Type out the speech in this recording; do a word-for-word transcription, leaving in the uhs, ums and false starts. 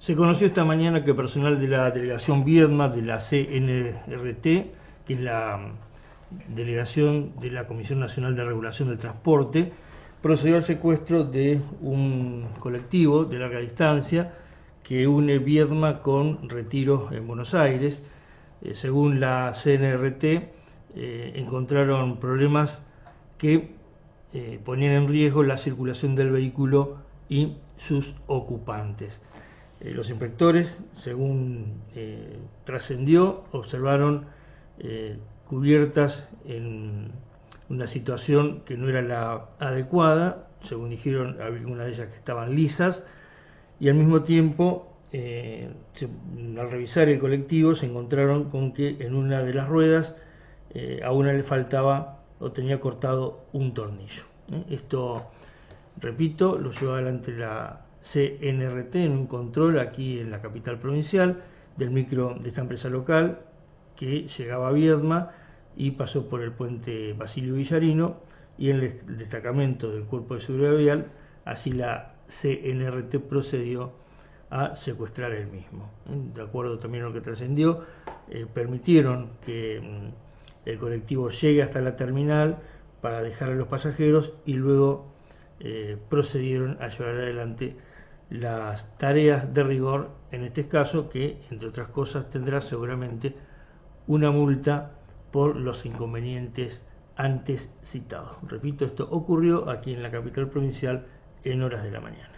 Se conoció esta mañana que personal de la delegación Viedma de la C N R T, que es la delegación de la Comisión Nacional de Regulación del Transporte, procedió al secuestro de un colectivo de larga distancia que une Viedma con Retiro en Buenos Aires. Eh, según la C N R T, eh, encontraron problemas que eh, ponían en riesgo la circulación del vehículo y sus ocupantes. Eh, los inspectores, según eh, trascendió, observaron eh, cubiertas en una situación que no era la adecuada. Según dijeron, algunas de ellas que estaban lisas, y al mismo tiempo, eh, se, al revisar el colectivo, se encontraron con que en una de las ruedas eh, a una le faltaba o tenía cortado un tornillo. ¿eh? Esto, repito, lo llevó adelante la C N R T en un control aquí en la capital provincial del micro de esta empresa local que llegaba a Viedma y pasó por el puente Basilio Villarino, y en el destacamento del Cuerpo de Seguridad Vial, así la C N R T procedió a secuestrar el mismo. De acuerdo también a lo que trascendió, eh, permitieron que mm, el colectivo llegue hasta la terminal para dejar a los pasajeros y luego eh, procedieron a llevar adelante las tareas de rigor, en este caso, que entre otras cosas tendrá seguramente una multa por los inconvenientes antes citados. Repito, esto ocurrió aquí en la capital provincial en horas de la mañana.